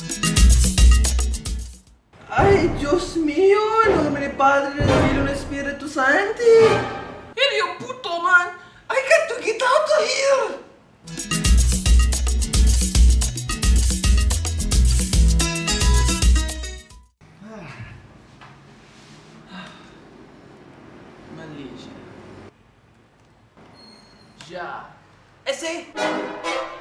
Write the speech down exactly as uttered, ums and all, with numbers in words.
Ay, Dios mío, en nombre del Padre, del Figlio e del Spirito Santo. Io puto, man. I got to get out of here. Malicia. Já. É sim.